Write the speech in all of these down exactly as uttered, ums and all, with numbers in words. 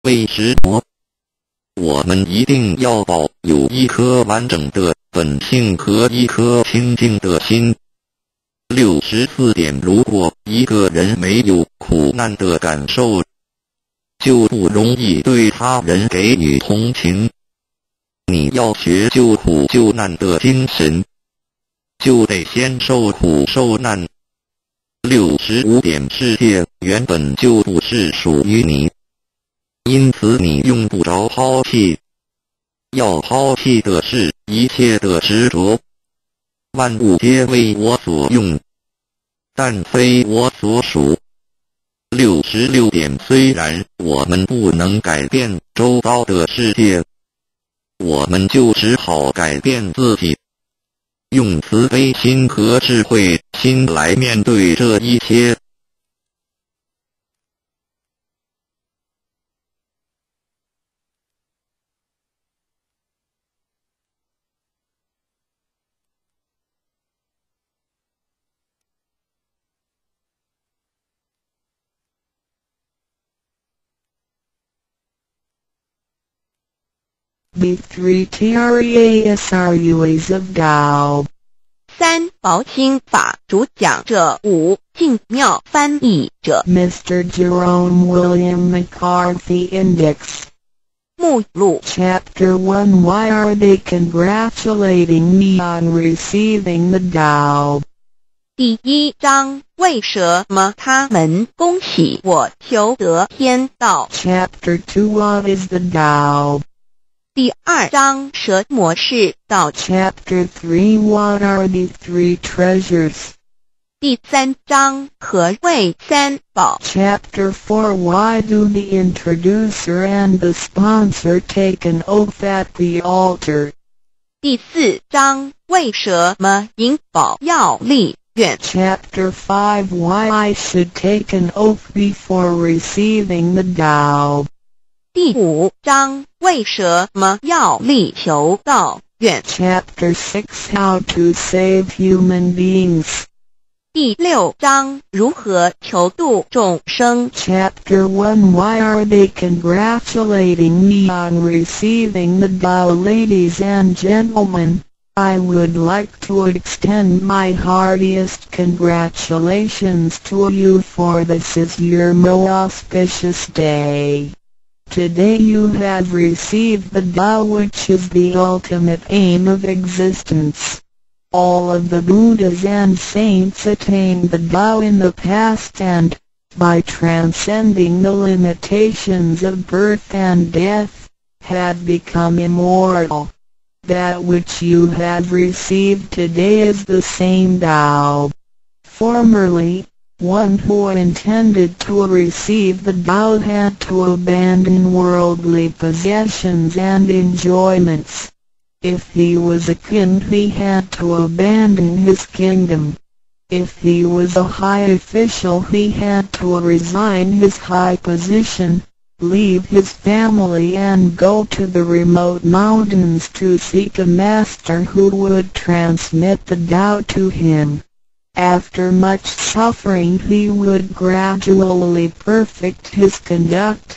为什么？我们一定要保有一颗完整的本性和一颗清净的心。六十四点，如果一个人没有苦难的感受，就不容易对他人给予同情。你要学救苦救难的精神，就得先受苦受难。六十五点，世界原本就不是属于你，因此你用不着抛弃。要抛弃的是一切的执着。万物皆为我所用，但非我所属。六十六点，虽然我们不能改变周遭的世界，我们就只好改变自己，用慈悲心和智慧心来面对这一切。 B three T R E A S R U As of Tao。 三薄清法主讲者，五净妙翻译者 Mister Jerome William McCarthy Index。 目录 Chapter one Why are they congratulating me on receiving the Tao？ 第一章，为什么他们恭喜我求得天道 Chapter two What is the Tao？ 第二章，什么是道 Chapter three What are the three treasures？ 第三章，何谓三宝 Chapter four Why do the introducer and the sponsor take an oath at the altar？ 第四章，为什么引宝要立愿 Chapter five Why I should take an oath before receiving the Tao？ 第五章，为什么要力求道愿 Chapter six How to save human beings。 第六章，如何求度众生 Chapter one Why are they congratulating me on receiving the Tao? Ladies and gentlemen, I would like to extend my heartiest congratulations to you, for this is your most auspicious day. Today you have received the Tao, which is the ultimate aim of existence. All of the Buddhas and saints attained the Tao in the past and, by transcending the limitations of birth and death, have become immortal. That which you have received today is the same Tao. Formerly, one who intended to receive the Tao had to abandon worldly possessions and enjoyments. If he was a king, he had to abandon his kingdom. If he was a high official, he had to resign his high position, leave his family and go to the remote mountains to seek a master who would transmit the Tao to him. After much suffering he would gradually perfect his conduct,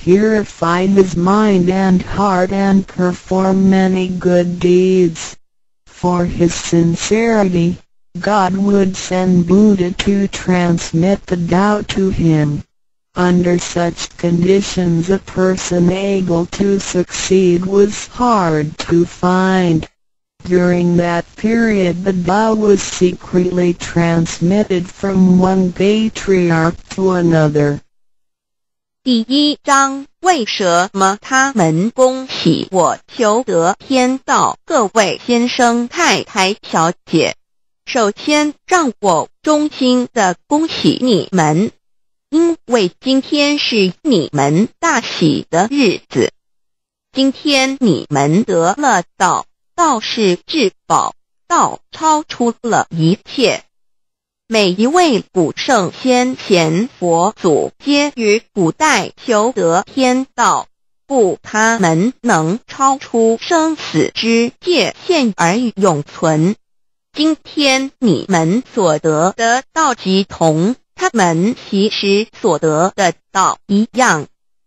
purify his mind and heart and perform many good deeds. For his sincerity, God would send Buddha to transmit the Tao to him. Under such conditions a person able to succeed was hard to find. During that period the Tao was secretly transmitted from one patriarch to another. 第一章，为什么他们恭喜我求得天道？各位先生太太小姐，首先让我衷心的恭喜你们，因为今天是你们大喜的日子。今天你们得了道，道是至宝，道超出了一切。每一位古圣先贤佛祖皆于古代求得天道，故他们能超出生死之界限而永存。今天你们所得的道即同他们其实所得的道一样。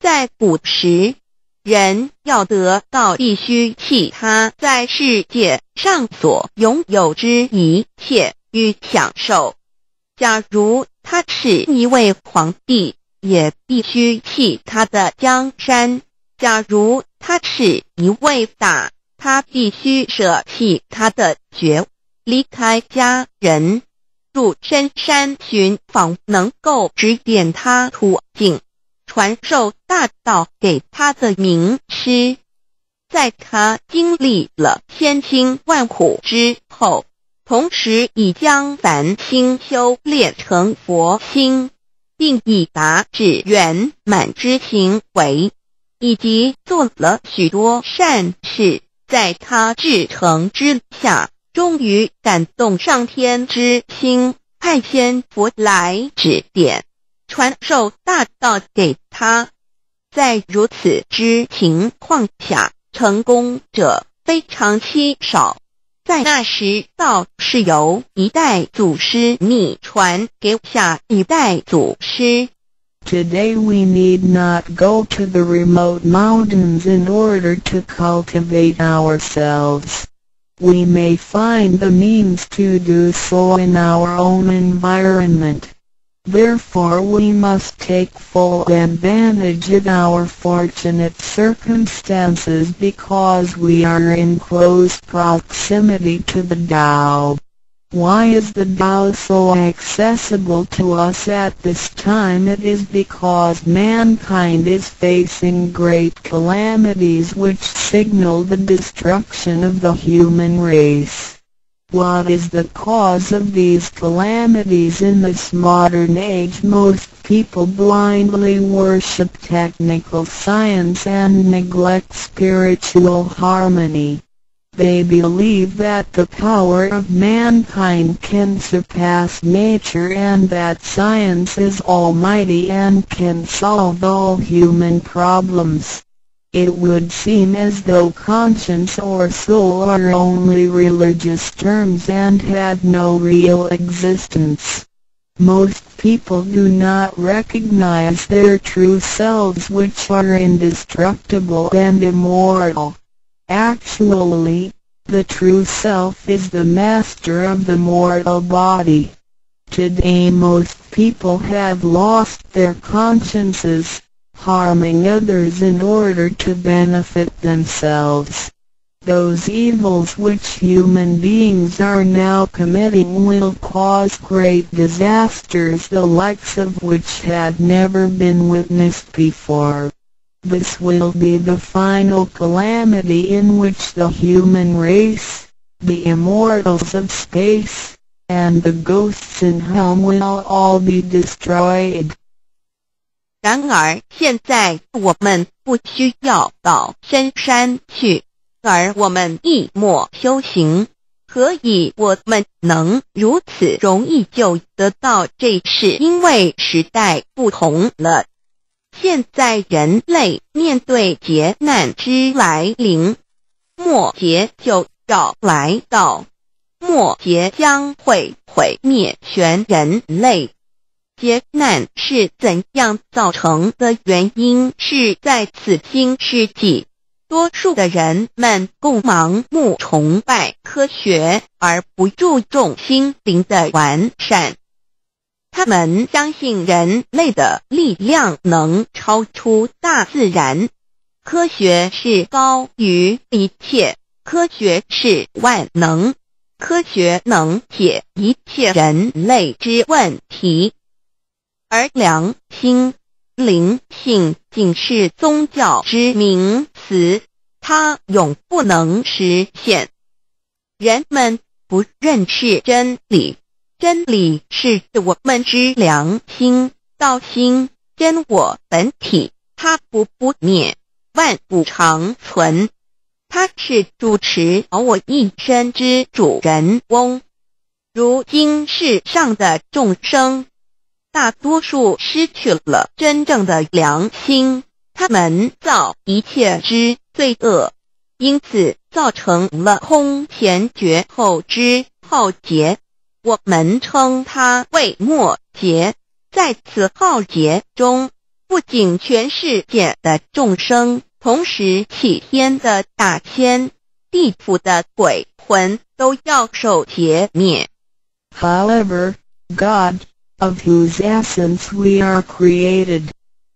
在古时，人要得到必须弃他在世界上所拥有之一切与享受。假如他是一位皇帝，也必须弃他的江山；假如他是一位大，他必须舍弃他的爵，离开家人，入深山寻访能够指点他途径，传授大道给他的名师。在他经历了千辛万苦之后，同时已将凡心修炼成佛心，并已达至圆满之行为，以及做了许多善事，在他至诚之下，终于感动上天之心，派仙佛来指点，传授大道给他。在如此之情况下，成功者非常稀少。在那时，道是由一代祖师秘传给下一代祖师。 Today we need not go to the remote mountains in order to cultivate ourselves. We may find the means to do so in our own environment. Therefore we must take full advantage of our fortunate circumstances because we are in close proximity to the Tao. Why is the Tao so accessible to us at this time? It is because mankind is facing great calamities which signal the destruction of the human race. What is the cause of these calamities in this modern age? Most people blindly worship technical science and neglect spiritual harmony. They believe that the power of mankind can surpass nature and that science is almighty and can solve all human problems. It would seem as though conscience or soul are only religious terms and had no real existence. Most people do not recognize their true selves, which are indestructible and immortal. Actually, the true self is the master of the mortal body. Today most people have lost their consciences, harming others in order to benefit themselves. Those evils which human beings are now committing will cause great disasters, the likes of which had never been witnessed before. This will be the final calamity in which the human race, the immortals of space, and the ghosts in hell will all be destroyed. 然而现在我们不需要到深山去，而我们一默修行，何以我们能如此容易就得到这事？因为时代不同了。现在人类面对劫难之来临，末劫就要来到，末劫将会毁灭全人类。劫难是怎样造成的？原因是在此新世纪，多数的人们共盲目崇拜科学，而不注重心灵的完善。他们相信人类的力量能超出大自然，科学是高于一切，科学是万能，科学能解一切人类之问题。而良心、灵性仅是宗教之名词，它永不能实现。人们不认识真理，真理是我们之良心、道心、真我本体，它不不灭，万物长存。它是主持我一生之主人翁。如今世上的众生，大多数失去了真正的良心，他们造一切之罪恶，因此造成了空前绝后之浩劫。我们称它为末劫。在此浩劫中， 不仅全世界的众生，同时起天的大千、地府的鬼魂都要受劫灭。 However, God, of whose essence we are created,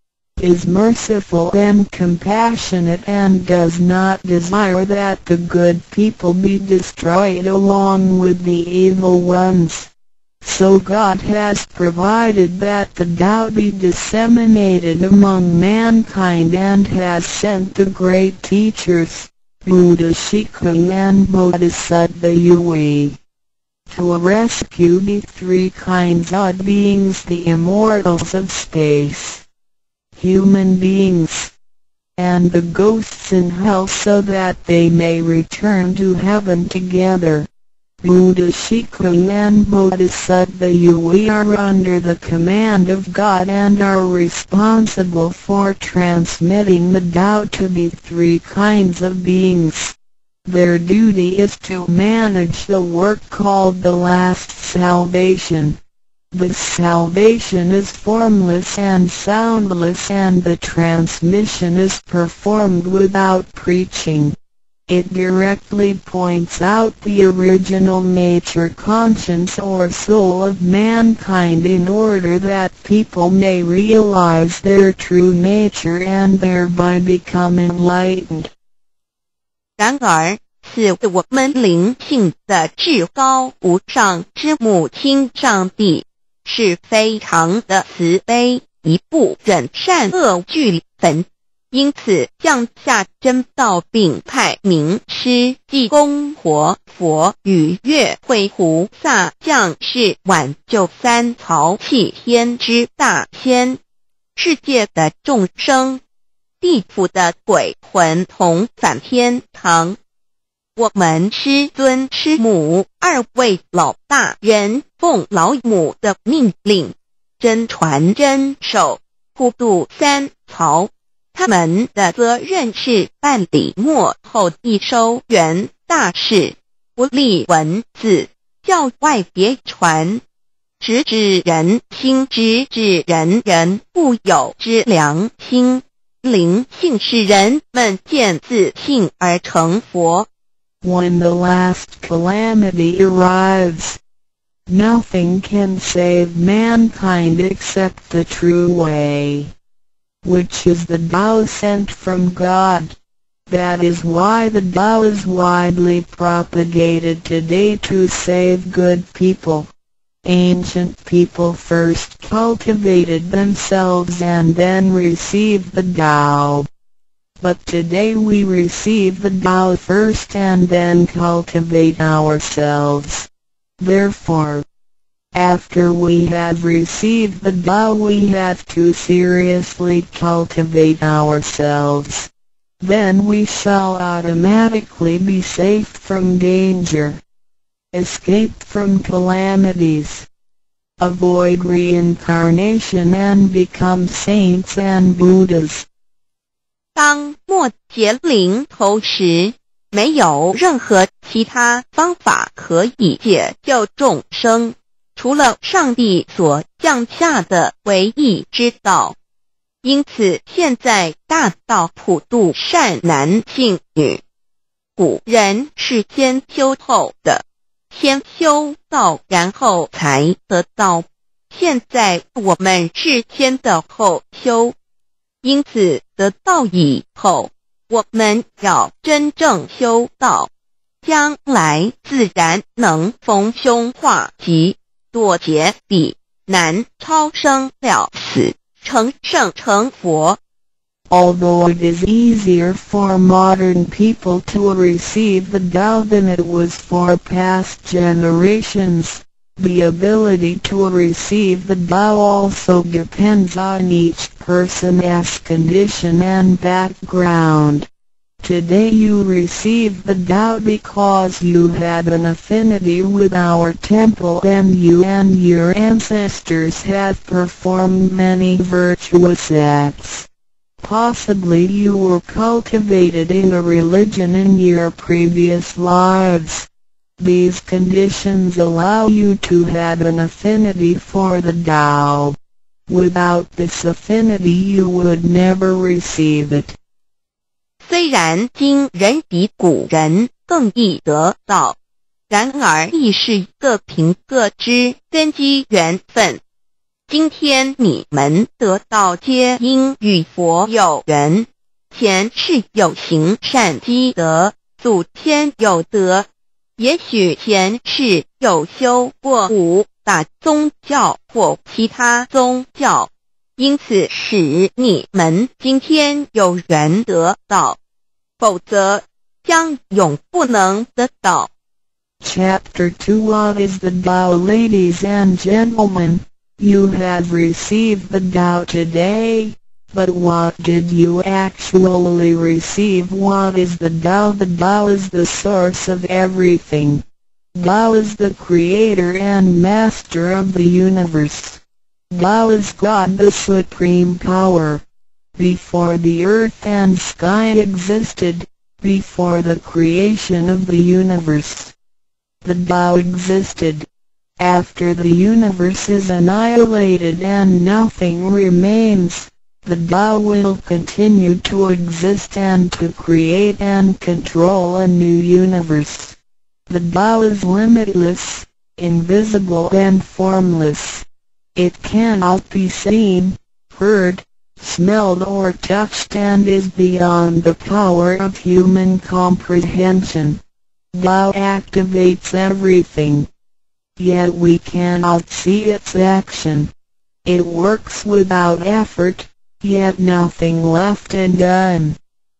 is merciful and compassionate and does not desire that the good people be destroyed along with the evil ones. So God has provided that the Tao be disseminated among mankind and has sent the great teachers, Buddha Shikha and Bodhisattva Yui, to rescue the three kinds of beings, the immortals of space, human beings, and the ghosts in hell, so that they may return to heaven together. Buddha Shikha and Bodhisattva Yui are under the command of God and are responsible for transmitting the Tao to the three kinds of beings. Their duty is to manage the work called the last salvation. This salvation is formless and soundless, and the transmission is performed without preaching. It directly points out the original nature, conscience or soul of mankind in order that people may realize their true nature and thereby become enlightened. 然而，是我们灵性的至高无上之母亲上帝，是非常的慈悲，一不忍善恶俱焚。因此降下真道，并派名师济公活佛与月慧菩萨降世，挽救三曹弃天之大千，世界的众生，地府的鬼魂同返天堂。我们师尊师母二位老大人奉老母的命令，真传真守，普渡三曹。他们的责任是办理末后一收圆大事，不立文字，教外别传，直指人心，直指人人固有之良心。灵性使人们见自性而成佛。 When the last calamity arrives, nothing can save mankind except the true way, which is the Tao sent from God. That is why the Tao is widely propagated today to save good people. Ancient people first cultivated themselves and then received the Tao. But today we receive the Tao first and then cultivate ourselves. Therefore, after we have received the Tao, we have to seriously cultivate ourselves. Then we shall automatically be safe from danger, escape from calamities, avoid reincarnation and become saints and Buddhas. 当末劫临头时，没有任何其他方法可以解救众生，除了上帝所降下的唯一之道。因此现在大道普渡善男信女。古人是先修后的，先修道然后才得道，现在我们是先的后修。因此得道以后，我们要真正修道，将来自然能逢凶化吉，躲劫彼难，超生了死，成圣成佛。 Although it is easier for modern people to receive the Tao than it was for past generations, the ability to receive the Tao also depends on each person's condition and background. Today you receive the Tao because you had an affinity with our temple and you and your ancestors have performed many virtuous acts. Possibly you were cultivated in a religion in your previous lives. These conditions allow you to have an affinity for the Tao. Without this affinity you would never receive it. 虽然今人比古人更易得道，然而亦是各凭各之根基缘分。今天你们得道皆因与佛有缘，前世有行善积德，祖先有德，也许前世有修过五大宗教或其他宗教，因此使你们今天有缘得道，否则将永不能得到。 Chapter two What is the Tao? Ladies and gentlemen, you have received the Tao today, but what did you actually receive? What is the Tao? The Tao is the source of everything. Tao is the creator and master of the universe. Tao is God, the supreme power. Before the earth and sky existed, before the creation of the universe, the Tao existed. After the universe is annihilated and nothing remains, the Tao will continue to exist and to create and control a new universe. The Tao is limitless, invisible and formless. It cannot be seen, heard, smelled or touched and is beyond the power of human comprehension. Tao activates everything, yet we cannot see its action. It works without effort, yet nothing left undone.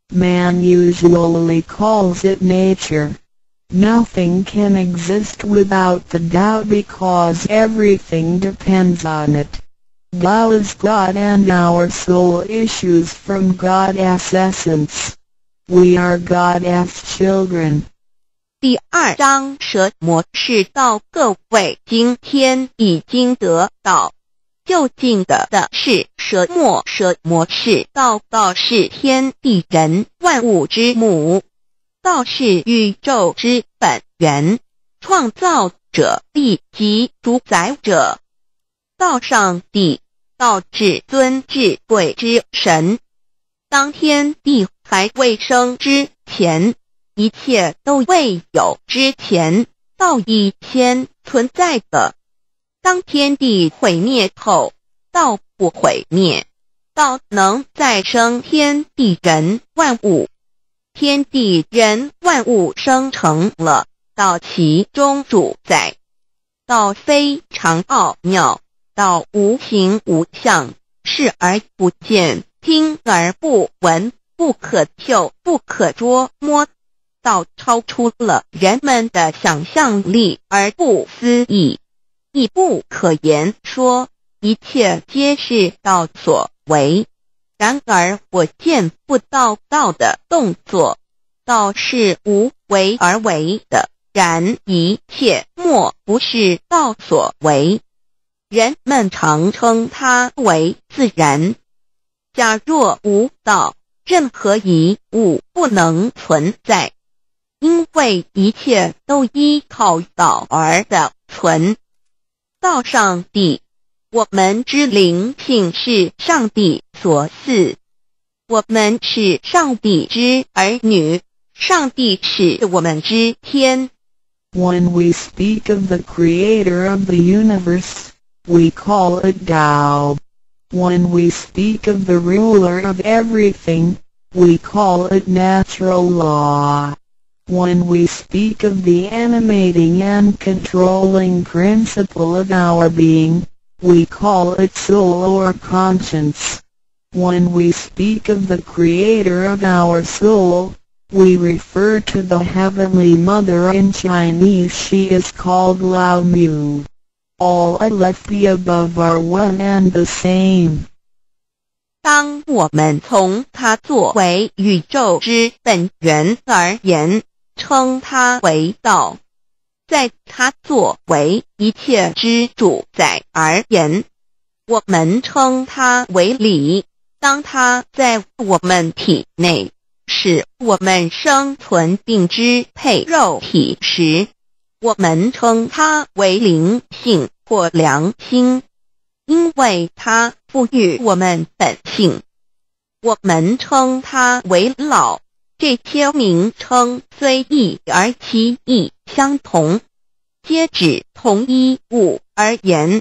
Man usually calls it nature. Nothing can exist without the Tao because everything depends on it. Tao is God and our soul issues from God's essence. We are God's children. 第二章蛇魔是道，各位今天已经得道。究竟的的是蛇魔，蛇魔是道，道是天地人万物之母，道是宇宙之本源，创造者力及主宰者。道上帝，道至尊至贵之神。当天地还未生之前，一切都未有之前，道已先存在的。当天地毁灭后，道不毁灭，道能再生天地人万物。天地人万物生成了，道其中主宰。道非常奥妙，道无形无相，视而不见，听而不闻，不可嗅，不可捉摸。道超出了人们的想象力而不思议，亦不可言说，一切皆是道所为。然而我见不到道的动作，道是无为而为的，然一切莫不是道所为。人们常称它为自然。假若无道，任何一物不能存在。因为一切都依靠道而的存。道上帝，我们之灵性是上帝所赐，我们是上帝之儿女，上帝是我们之天。 When we speak of the creator of the universe, we call it Tao. When we speak of the ruler of everything, we call it natural law. When we speak of the animating and controlling principle of our being, we call it soul or conscience. When we speak of the creator of our soul, we refer to the Heavenly Mother. In Chinese she is called Lao Mu. All left the above are one and the same. 当我们从它作为宇宙之本源而言，称它为道；在它作为一切之主宰而言，我们称它为理。当它在我们体内，使我们生存并支配肉体时，我们称它为灵性或良心。 因为它赋予我们本性。我们称它为老，这些名称虽异而其意相同，皆指同一物而言。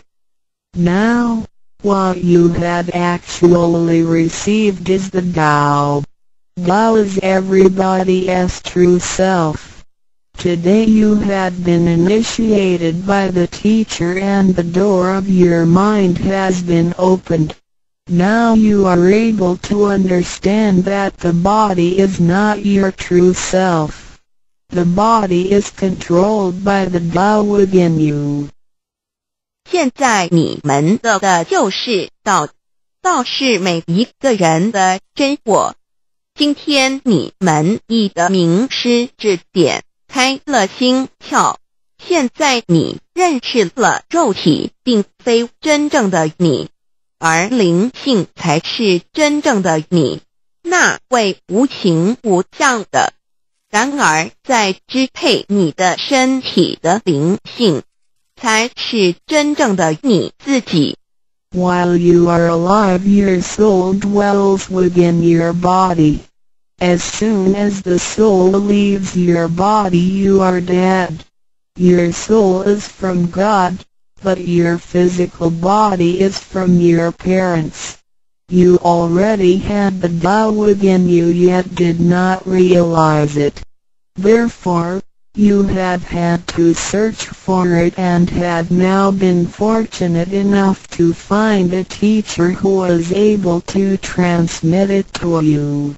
Now, what you have actually received is the Tao. Tao is everybody's true self. Today you have been initiated by the teacher and the door of your mind has been opened. Now you are able to understand that the body is not your true self. The body is controlled by the Tao within you. 现在你们的的就是道，道是每一个人的真我。今天你们一的名师指点开了心窍，现在你认识了肉体并非真正的你，而灵性才是真正的你，那位无形无相的。然而在支配你的身体的灵性，才是真正的你自己。 While you are alive, your soul dwells within your body. As soon as the soul leaves your body, you are dead. Your soul is from God, but your physical body is from your parents. You already had the Tao within you yet did not realize it. Therefore, you have had to search for it and had now been fortunate enough to find a teacher who was able to transmit it to you.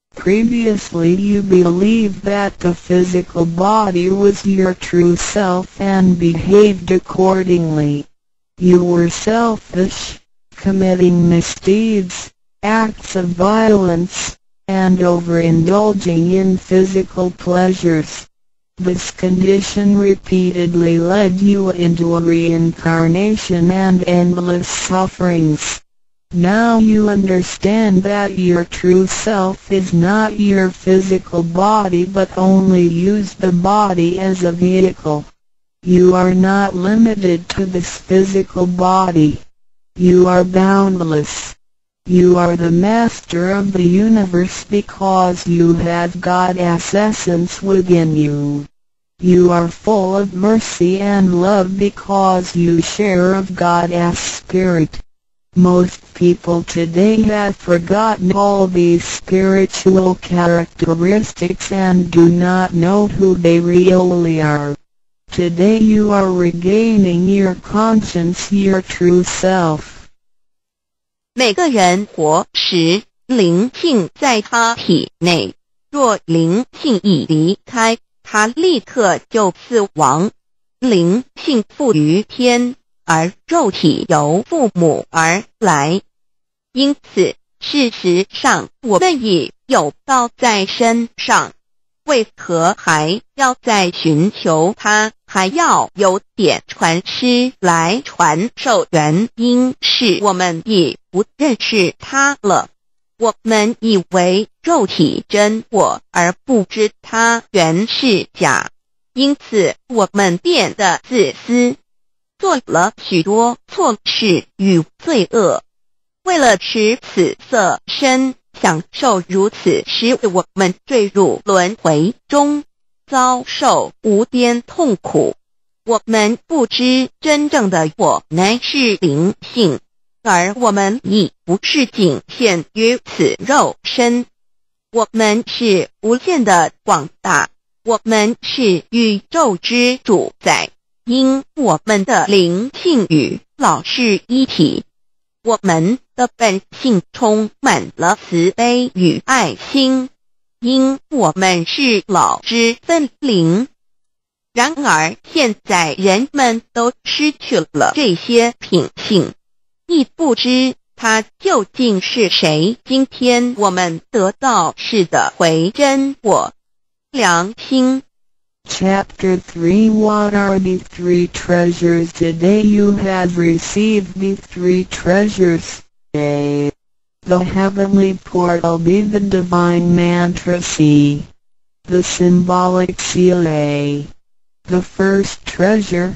Previously you believed that the physical body was your true self and behaved accordingly. You were selfish, committing misdeeds, acts of violence, and overindulging in physical pleasures. This condition repeatedly led you into a reincarnation and endless sufferings. Now you understand that your true self is not your physical body but only use the body as a vehicle. You are not limited to this physical body. You are boundless. You are the master of the universe because you have God's essence within you. You are full of mercy and love because you share of God's spirit. Most people today have forgotten all these spiritual characteristics and do not know who they really are. Today you are regaining your conscience, your true self. 每个人活时，灵性在他体内，若灵性一离开，他立刻就死亡。灵性附于天，而肉体由父母而来，因此事实上我们已有道在身上，为何还要再寻求它，还要有点传师来传授？原因是我们已不认识它了，我们以为肉体真我，而不知它原是假，因此我们变得自私，做了许多错事与罪恶，为了使此色身享受如此，使我们坠入轮回中，遭受无边痛苦。我们不知真正的我乃是灵性，而我们已不是仅限于此肉身，我们是无限的广大，我们是宇宙之主宰。因我们的灵性与老是一体，我们的本性充满了慈悲与爱心，因我们是老之分灵。然而现在人们都失去了这些品性，亦不知它究竟是谁。今天我们得到是的回真我良心。 Chapter three What are the three treasures? Today you have received the three treasures. A. The heavenly portal. B. The divine mantra. C. The symbolic seal. A. The first treasure,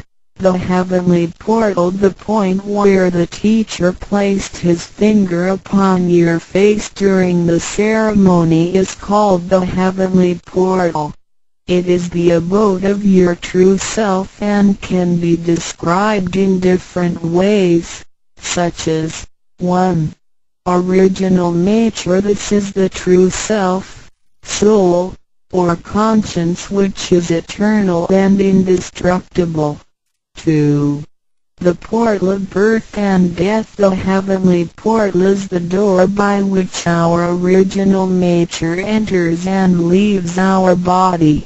The heavenly portal, the point where the teacher placed his finger upon your face during the ceremony, is called the heavenly portal. It is the abode of your true self and can be described in different ways, such as one. Original nature. This is the true self, soul, or conscience, which is eternal and indestructible. two. The portal of birth and death. The heavenly portal is the door by which our original nature enters and leaves our body.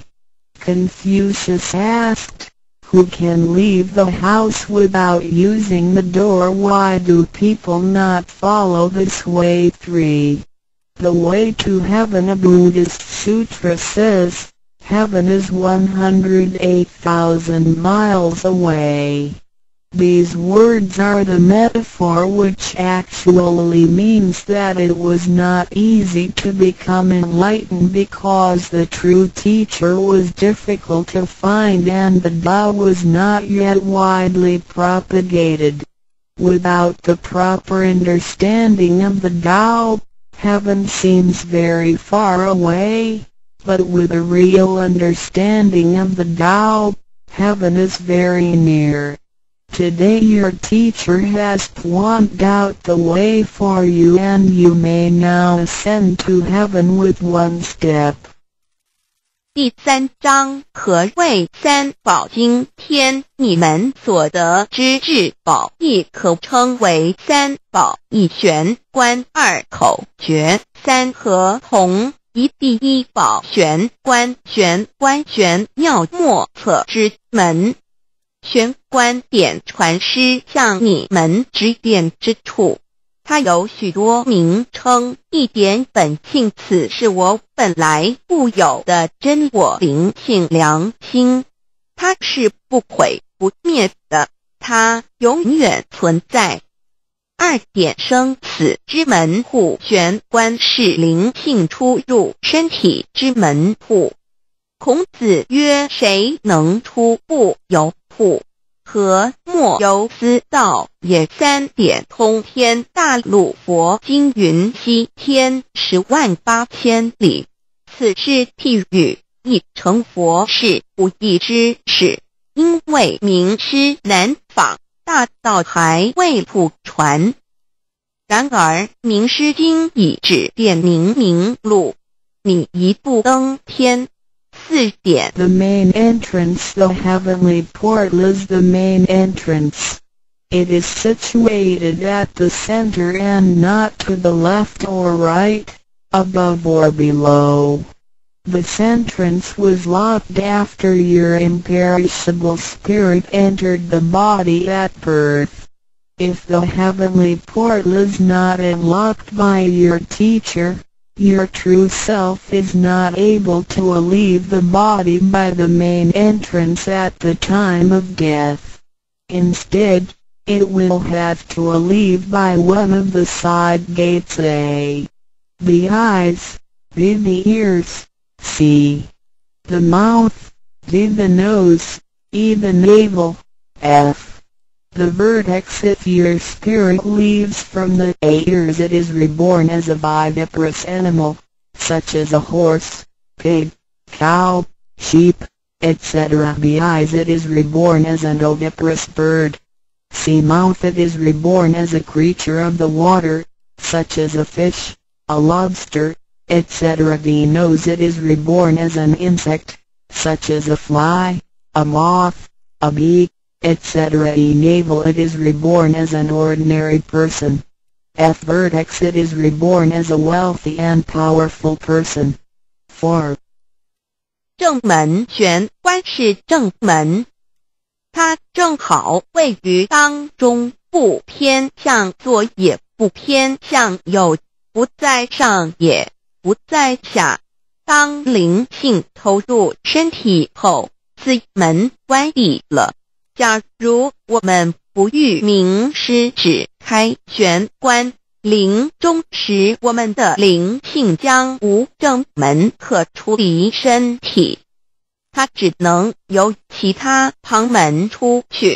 Confucius asked, "Who can leave the house without using the door? Why do people not follow this way?" three. The way to heaven. A Buddhist sutra says, "Heaven is one hundred eight thousand miles away." These words are the metaphor, which actually means that it was not easy to become enlightened because the true teacher was difficult to find and the Tao was not yet widely propagated. Without the proper understanding of the Tao, heaven seems very far away, but with a real understanding of the Tao, heaven is very near. Today your teacher has pointed out the way for you, and you may now ascend to heaven with one step. 第三章，何谓三宝经天？你们所得之至宝，亦可称为三宝。一玄关，二口诀，三合同。一第一宝玄关，玄关玄妙莫测之门。玄关点传师向你们指点之处，它有许多名称，一点本性，此是我本来固有的真我灵性良心，它是不毁不灭的，它永远存在。二点生死之门户，玄关是灵性出入身体之门户。孔子曰：谁能出不由户？和莫由思道也。三点通天。大陆佛经云：西天十万八千里，此是譬喻，亦成佛是不易之事，因为名师难访，大道还未普传。然而名师经已指点明明路，你一步登天。四点 The main entrance. The heavenly portal is the main entrance. It is situated at the center and not to the left or right, above or below. This entrance was locked after your imperishable spirit entered the body at birth. If the heavenly portal is not unlocked by your teacher, your true self is not able to leave the body by the main entrance at the time of death. Instead, it will have to leave by one of the side gates: A. The eyes, B. The ears, C. The mouth, D. The nose, E. The navel, F. The vertex. If your spirit leaves from the ears, it is reborn as a viviparous animal, such as a horse, pig, cow, sheep, et cetera. B. Eyes. It is reborn as an oviparous bird. C. Mouth. It is reborn as a creature of the water, such as a fish, a lobster, et cetera. D. Nose. It is reborn as an insect, such as a fly, a moth, a bee, et cetera. E. Navel. It is reborn as an ordinary person. F. Vertex. It is reborn as a wealthy and powerful person. four. 正门。玄关是正门，它正好位于当中，不偏向左也不偏向右，不在上也不在下。当灵性投入身体后，此门关闭了。假如我们不欲名师指开玄关，临终时我们的灵性将无正门可出离身体，它只能由其他旁门出去。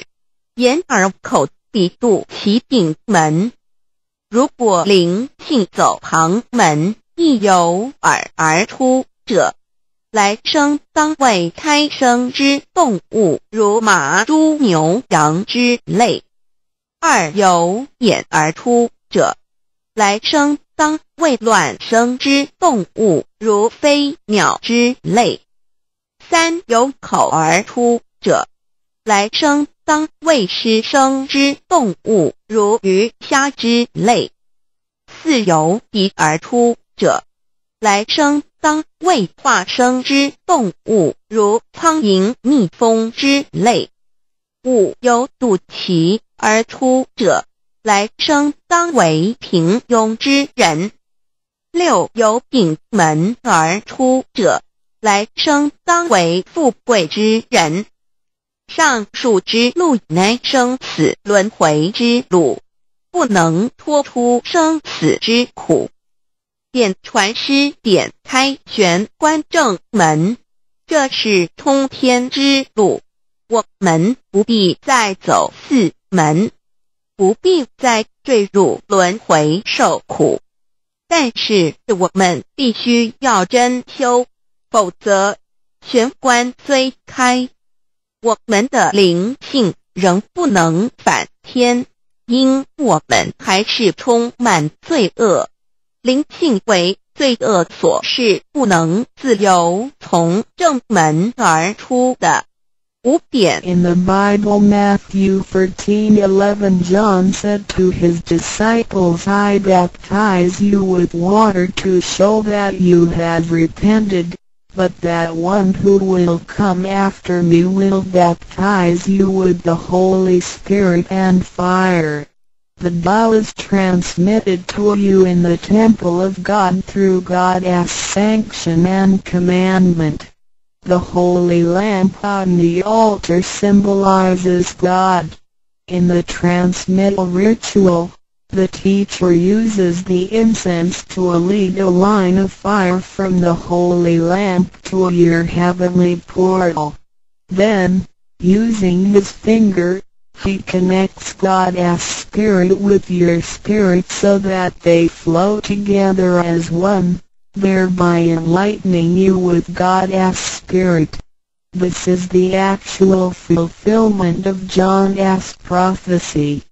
眼耳口鼻肚其顶门。如果灵性走旁门，亦由耳而出者，来生当为胎生之动物，如马、猪、牛、羊之类；二由眼而出者，来生当为卵生之动物，如飞鸟之类；三由口而出者，来生当为湿生之动物，如鱼虾之类；四由鼻而出者，来生当为化生之动物，如苍蝇、蜜蜂之类；五由肚脐而出者，来生当为平庸之人；六由顶门而出者，来生当为富贵之人。上述之路乃生死轮回之路，不能脱出生死之苦。点传师点开玄关正门，这是通天之路，我们不必再走四门，不必再坠入轮回受苦。但是我们必须要真修，否则玄关虽开，我们的灵性仍不能返天，因我们还是充满罪恶。灵性为罪恶所是不能自由从正门而出的。五点 In the Bible, Matthew thirteen eleven, John said to his disciples, I baptize you with water to show that you have repented, but that one who will come after me will baptize you with the Holy Spirit and fire. The Tao is transmitted to you in the temple of God through God's sanction and commandment. The holy lamp on the altar symbolizes God. In the transmittal ritual, the teacher uses the incense to lead a line of fire from the holy lamp to your heavenly portal. Then, using his finger, he connects God's spirit with your spirit so that they flow together as one, thereby enlightening you with God's spirit. This is the actual fulfillment of John's prophecy.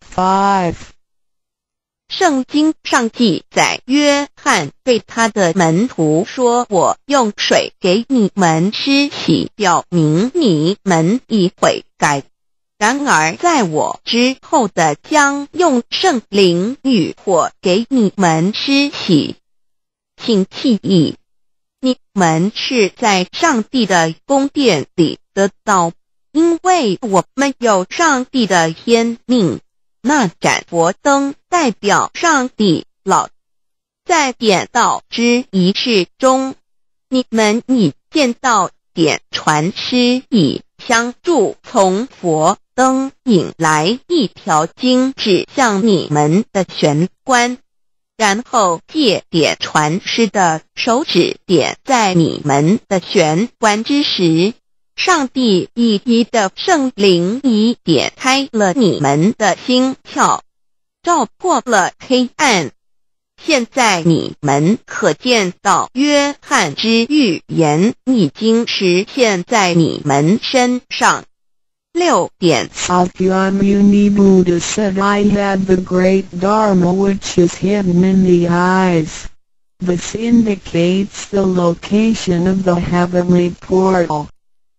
five. 圣经上记载，约翰对他的门徒说，我用水给你们施洗，表明你们已悔改。然而在我之后的将用圣灵与火给你们施洗。请记忆，你们是在上帝的宫殿里得到，因为我们有上帝的天命。那盏佛灯代表上帝老。在点道之仪式中，你们已见到点传师以相助从佛灯引来一条经指向你们的玄关，然后借点传师的手指点在你们的玄关之时，上帝以一的圣灵已点开了你们的心窍，照破了黑暗。现在你们可见到约翰之预言已经实现在你们身上。六点 Sakyamuni Buddha said, I had the great Dharma which is hidden in the eyes. This indicates the location of the heavenly portal.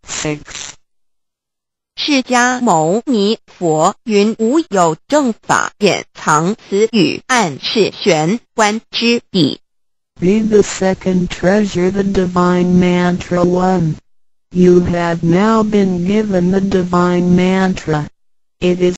six. 释迦牟尼佛云无有正法，掩藏此语，暗示玄关之地。 Read the second treasure, the divine mantra one. You have now been given the divine mantra. It is